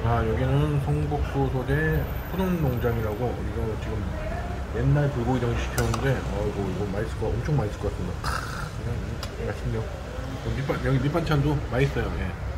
아, 여기는 성북구 소재 푸른 농장이라고, 이거 지금 옛날 불고기장 시켰는데, 이거 맛있을 거, 엄청 맛있을 것 같습니다. 그냥 맛있네요. 여기 밑반찬도 맛있어요. 예.